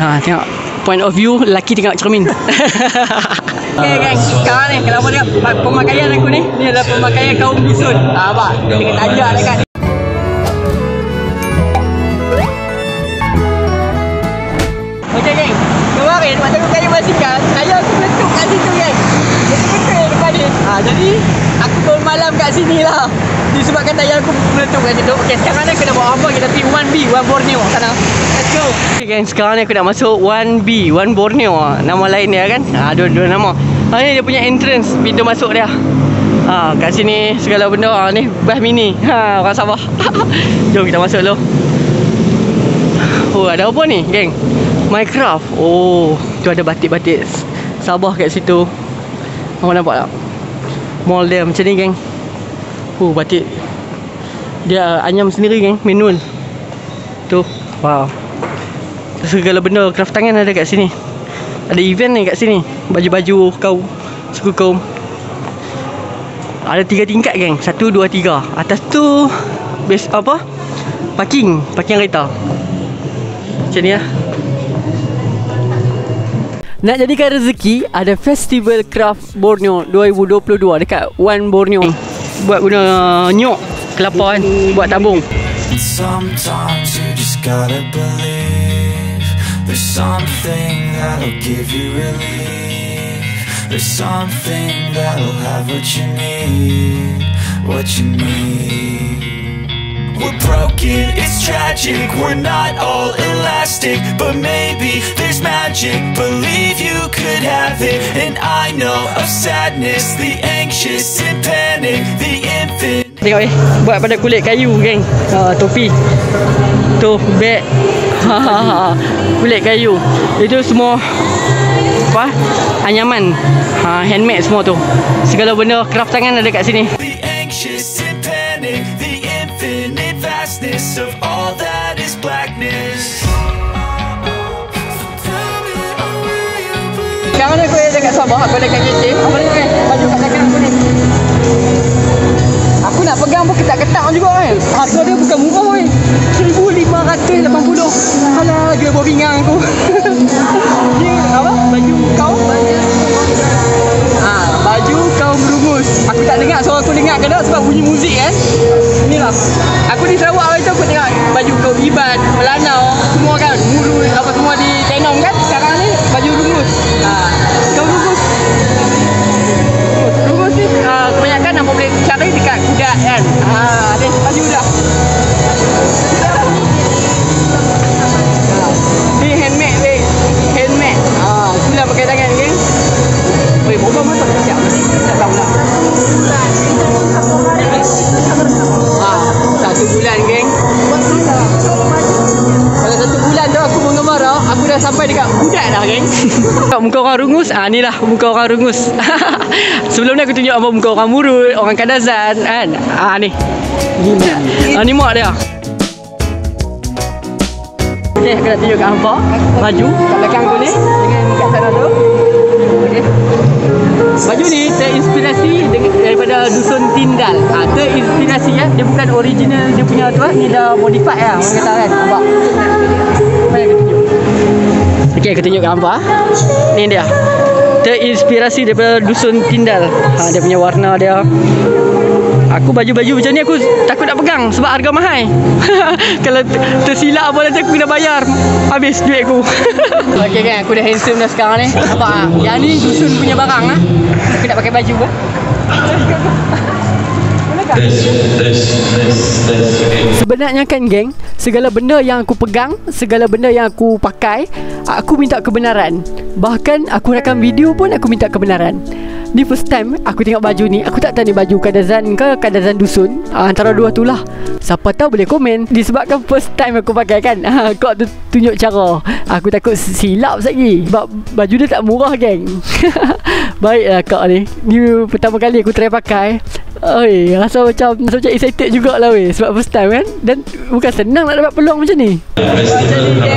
Tengok point of view lelaki tengok cermin. Okay guys, sekarang ni kenapa dia pemakaian aku ni adalah pemakaian kaum dusun. Abang, kita tajak dekat ni. Okay geng, kemarin waktu aku kayu basikal, saya aku meletup kat situ geng. Betul-betul depan ni. Jadi aku bermalam kat sini lah. Disebabkan tayar aku meletup kat situ. Okay, sekarang ni aku dah bawa apa kita pergi 1B, 1 Borneo sana. Let's go. Okay geng, sekarang ni aku nak masuk 1B, 1 Borneo. Nama lain dia kan. Dua nama. Ni dia punya entrance, pintu masuk dia. Kat sini segala benda. Ni bas mini. Orang Sabah. Jom kita masuk dulu. Oh, ada apa ni geng? Minecraft. Oh, tu ada batik-batik Sabah kat situ. Awak nampak tak? Mall dia macam ni geng. Batik. Dia anyam sendiri geng, manual. Tu, wow. Segala benda craft tangan ada kat sini. Ada event ni kat sini. Baju-baju kaum, suku kaum. Ada 3 tingkat geng. 1, 2, 3. Atas tu base apa? Parking kereta. Macam ni lah. Nak jadikan rezeki, ada Festival Craft Borneo 2022 dekat 1 Borneo. Buat guna nyok kelapa kan, buat tabung. Sometimes you just gotta believe there's something that'll give you relief. There's something that'll have what you need, what you need. We're broken, it's tragic, we're not all elastic, but maybe there's magic, believe you could have it. And I know of sadness, the anxious and panic, the infinite. Tengok ni, buat pada kulit kayu geng. Topi. Tu, beg. Kulit kayu. Itu semua apa? Anyaman. Handmade semua tu. Segala benda craft tangan ada kat sini. The anxious and panic, the infinite vastness of all that is blackness. Sekarang ni aku dekat Sabah, aku dekat KK. Apa ni kan? Baju kat belakang aku ni. Aku nak pegang pun ketak-ketak juga kan. Harga dia bukan murah weh. 1,580. Alah, dia bawa pinggang aku. Ni apa? Baju kaum. Baju kaum berungus. Aku tak dengar suara aku dengar ke tak sebab bunyi muzik kan. Inilah. Aku di Sarawak hari tu aku tengok baju kaum Iban, Melanau, semua kan. Murus apa semua di Tenom kan. Sekarang ni baju rungus. Kaum rungus. Rungus ni kebanyakan nak boleh cari dekat Kudat kan. Ada baju dah. Ni handmade weh. Handmade. Itulah pakai tangan geng. Weh, berapa masa kejap? Tak tahu lah. 1 bulan geng. Kalau 1 bulan tu aku mengembara, aku dah sampai dekat Kudat dah geng. Muka orang rungus, ni lah muka orang rungus. Sebelum ni aku tunjuk apa muka orang Murut, orang Kadazan kan. Ni. Ni mak dia. Okay, aku nak tunjuk kat hampa baju kat belakang tu ni dengan kat sana tu. Okay. Baju ni terinspirasi daripada dusun Tindal. Terinspirasi ya, dia bukan original dia punya tu ni dah modified lah orang kata kan. Nampak? Mari aku tunjuk. Okey, aku tunjuk kat hampa. Ni dia. Terinspirasi daripada dusun Tindal. Dia punya warna dia. Aku baju-baju macam ni aku takut nak pegang sebab harga mahal. Kalau tersilap apa nanti aku kena bayar. Habis duit aku. Okey kan, aku dah handsome dah sekarang ni. Nampak? Yang ni dusun punya barang lah. Aku nak pakai baju ke? Sebenarnya kan geng, segala benda yang aku pegang, segala benda yang aku pakai, aku minta kebenaran. Bahkan aku rakam video pun aku minta kebenaran. Ni first time aku tengok baju ni. Aku tak tahu ni baju Kadazan ke Kadazan dusun. Antara dua tu lah. Siapa tahu boleh komen. Disebabkan first time aku pakai kan. Kau tu tunjuk cara. Aku takut silap lagi. Sebab baju dia tak murah geng. Baiklah kak ni. Ni pertama kali aku try pakai. Oi, rasa macam excited jugalah weh. Sebab first time kan. Dan bukan senang nak dapat peluang macam ni. Macam ni geng,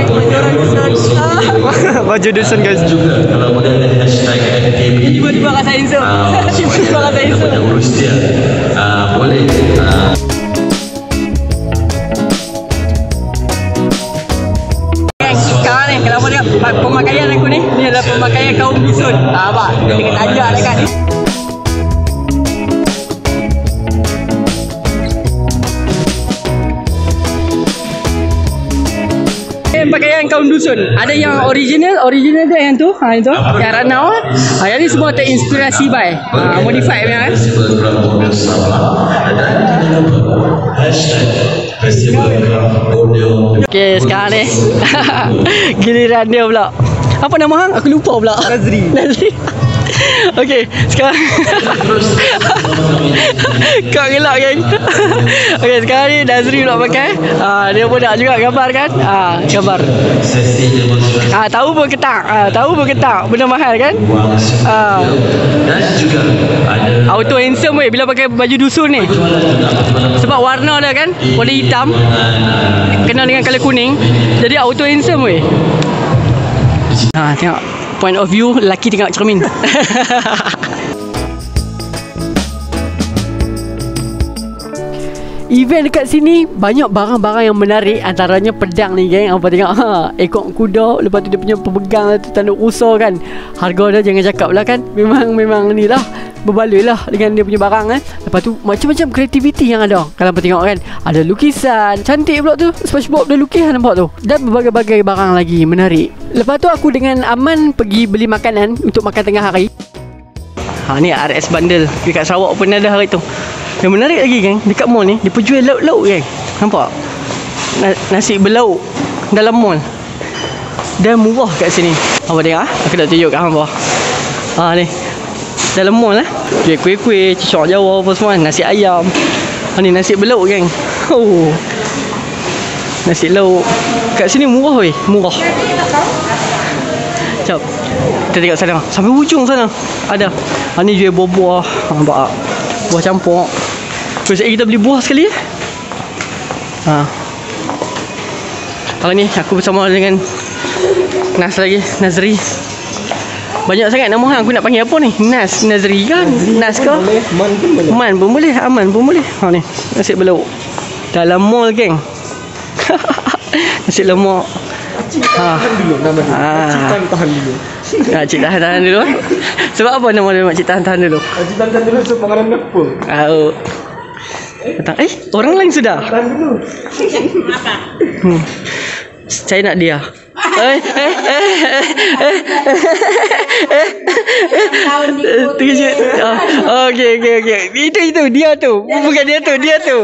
baju dusun guys. Kalau model dari hashtag FKB tiba-tiba rasa insur. Tiba-tiba rasa insur. Urus dia. Boleh. Sekarang ni kenapa dia pemakaian aku ni adalah pemakaian kaum dusun. Abang, tengah tajak dekat ni. Pakaian kaum dusun. Ada yang original tu yang tu. Itu yang Ranau. Yang ni semua terinspirasi by modify punya kan. Okay, sekarang ni giliran dia pula. Apa nama hang? Aku lupa pula. Nazri. Okey, sekarang kau gelak geng. Okey, sekarang ni Nazri pula pakai. Dia pun nak juga gambar kan? Gambar. Tahu pun ketak. Benda mahal kan? Auto handsome weh bila pakai baju dusun ni. Sebab warna dia kan, warna hitam kena dengan color kuning. Jadi auto handsome weh. Tengok point of view lelaki tengok cermin. Event dekat sini banyak barang-barang yang menarik. Antaranya pedang ni geng. Apa tengok ekor kuda. Lepas tu dia punya pemegang tu tanduk rusa kan. Harga dia jangan cakap lah kan. Memang ni lah, berbaloi lah dengan dia punya barang kan. Lepas tu macam-macam kreativiti yang ada. Kalau apa tengok kan, ada lukisan. Cantik pula tu, SpongeBob dia lukis nampak tu. Dan berbagai-bagai barang lagi menarik. Lepas tu aku dengan Aman pergi beli makanan untuk makan tengah hari. Ni RS Bundle dekat Sarawak pun ada hari tu. Yang menarik lagi geng, dekat mall ni dia penjual lauk-lauk geng. Nampak? Nasi berlauk dalam mall. Dan murah kat sini. Apa tengok aku nak tunjuk kat hang bawah. Ni dalam mall jual kuih-kuih, cicak Jawa apa semua, nasi ayam. Ni nasi berlauk geng. Nasi lauk kat sini murah weh, murah. Jap. Kita tengok sana. Sampai hujung sana ada. Ni jual buah-buah. Nampak tak? Buah campur. Terus kita beli buah sekali. Kalau ni aku bersama dengan Nazri. Banyak sangat nama hang. Aku nak panggil apa ni? Nazri kan? Nas ke? Man pun boleh. Aman pun boleh. Ni nasi berlauk dalam mall geng. Nasi lemak. Tahan dulu nama dia. Makcik tahan dulu. Makcik tahan dulu. Sebab apa nama dia makcik tahan dulu? Makcik tahan dulu sebab makanan apa? Orang lain sudah. Tahan dulu. Apa? Saya nak dia. Terkejut. Okey. Itu dia tu. Bukan dia tu.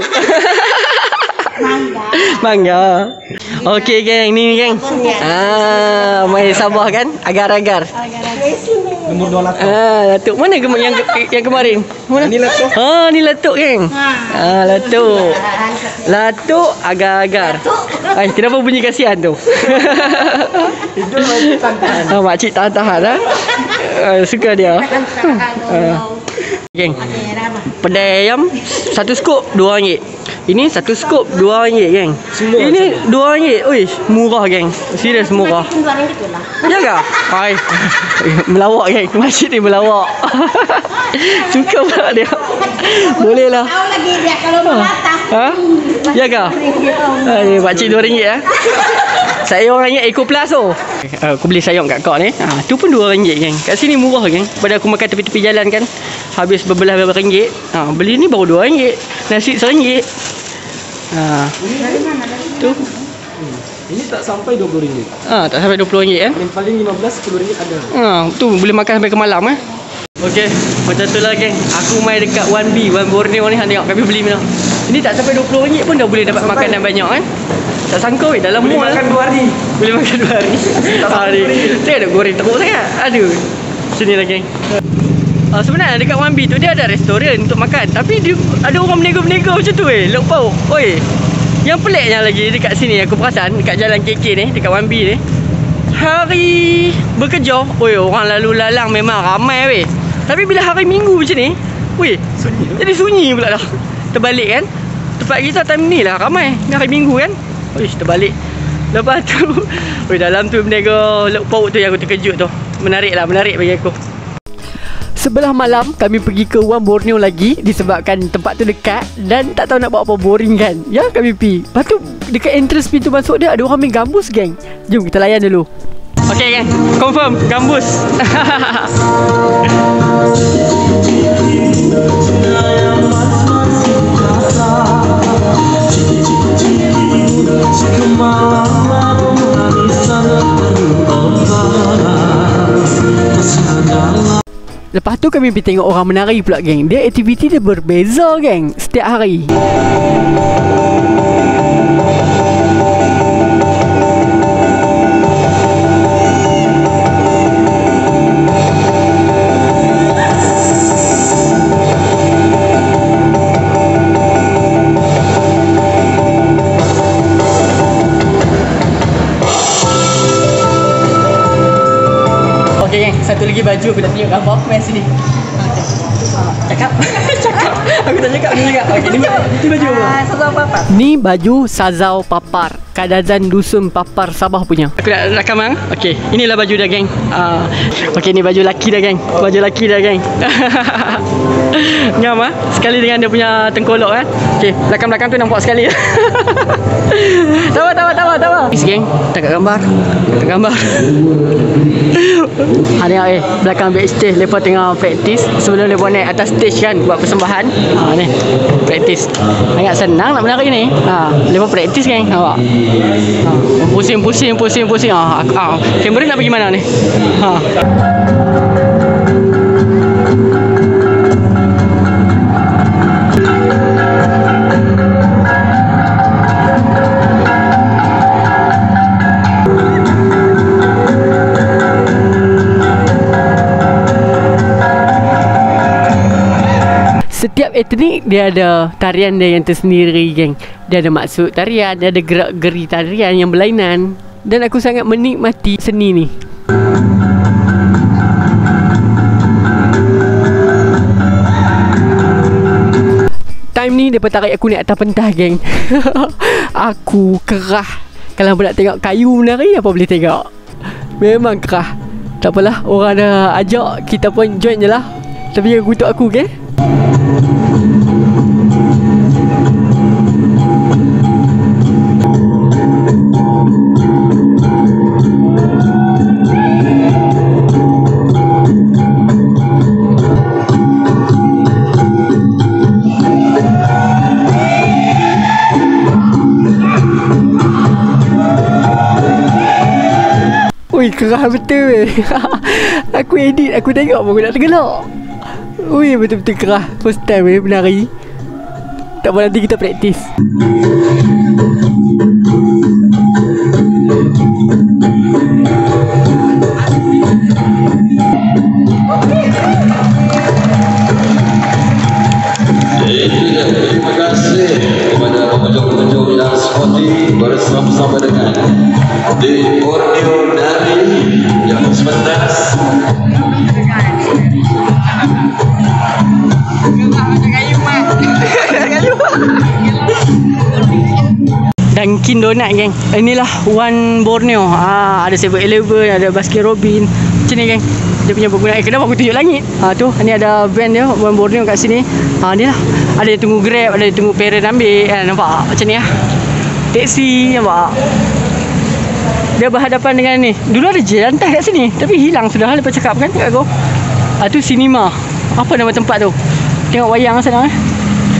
Mangga. Okey geng, ni geng. Main Sabah kan? Agar-agar. Nombor 2 Latuk. Latuk. Mana yang kemarin? Mana? Ni Latuk. Ni Latuk geng. Latuk. Latuk agar-agar. Kenapa bunyi kasihan tu? Itu makcik tahan. Makcik tahan. Suka dia. Geng. Pedai ayam 1 skop RM2. Ini 1 skop RM2 geng. Ini RM2. Oi, murah geng. Serius murah. Ya ke? Hai. Melawak geng. Makcik ni melawak. Suka pula dia. Boleh lah. Tahu lagi dia kalau datang. Ya ke? Makcik RM2 Sayur RM1 Eco Plus tu. Aku beli sayur kat kau ni. Tu pun RM2 geng. Kat sini murah geng. Pada aku makan tepi-tepi jalan kan, habis berbelah RM2. Beli ni baru RM2. Nasi RM1. Tu. Ini tak sampai RM20. Tak sampai RM20 kan? Yang paling 15 RM10 ada. Tu boleh makan sampai ke malam Okey, macam tu lah geng. Aku main dekat 1B, One Borneo ni. Tengok kami beli mana. Ini tak sampai RM20 pun dah boleh dapat makanan banyak kan? Tak sangka weh dalam mall. Boleh makan 2 hari. Boleh makan 2 hari. Tengok ada goreng teruk sangat. Aduh. Sini lah geng. Sebenarnya dekat 1B tu dia ada restoran untuk makan. Tapi dia ada orang berniaga-berniaga macam tu lauk pauk. Oi. Yang peliknya lagi dekat sini aku perasan dekat jalan KK ni, dekat 1B ni. Hari bekerja, orang lalu lalang memang ramai weh. Tapi bila hari Minggu macam ni, sunyi. Jadi sunyi pula dah. Terbalik kan? Tempat kita time ni lah ramai. Hari Minggu kan? Terbalik. Lepas tu dalam tu berniaga lauk pauk tu yang aku terkejut tu. Menarik bagi aku. Sebelah malam kami pergi ke One Borneo lagi disebabkan tempat tu dekat dan tak tahu nak buat apa, boring kan. Ya kami pergi. Lepas tu dekat entrance pintu masuk dia ada orang main gambus geng. Jom kita layan dulu. Okay kan? Confirm gambus. Lepas tu kami pergi tengok orang menari pula geng. Dia aktiviti dia berbeza geng setiap hari. Okay geng, satu lagi baju aku nak tunjuk gambar. Main sini. Cakap. Cakap. Aku tak cakap ni juga. Okay, ni baju apa? Sazau Papar. Ni baju Sazau Papar. Kadazan Dusun Papar Sabah punya. Aku nak rakam bang. Okay, inilah baju dah geng. Okay, ni baju laki dah geng. Baju laki dah geng. Ngam ah. Sekali dengan dia punya tengkolok kan. Okay, belakang-belakang tu nampak sekali. Tawa. Is geng, tak gambar. Tak gambar. Ni belakang backstage lepas tengah praktis sebelum lepas naik atas stage kan buat persembahan. Ni praktis. Agak senang nak menari ni. Lepas praktis geng. Nampak. Pusing. Kamera nak pergi mana ni? Setiap etnik dia ada tarian dia yang tersendiri geng. Dia ada maksud tarian, dia ada gerak-geri tarian yang berlainan. Dan aku sangat menikmati seni ni. Time ni dia tarik aku naik atas pentas geng. Aku kerah. Kalau nak tengok kayu menari apa boleh tengok. Memang kerah. Tak apalah, orang dah ajak, kita pun join je lah. Tapi jangan kutuk aku geng. Ui, kerah betul weh. Aku edit, aku tengok pun aku nak tergelak. Ui, betul-betul kerah. First time weh menari. Tak apa, nanti kita praktis. Terima kasih kepada pengunjung-pengunjung yang sporty bersama-sama dengan di Borneo dari yang sepentas. Dunkin Donut geng. Inilah One Borneo. Ada 7-Eleven, ada Baskin Robbins. Macam ni geng. Dia punya penggunaan. Kenapa aku tunjuk langit? Tu, ni ada van dia One Borneo kat sini. Ni lah. Ada yang tunggu Grab, ada yang tunggu parent ambil. Nampak macam ni lah. Teksi, nampak. Dia berhadapan dengan ni. Dulu ada jelantas kat sini, tapi hilang sudah lepas cakap kan kat aku. Tu cinema. Apa nama tempat tu? Tengok wayang sana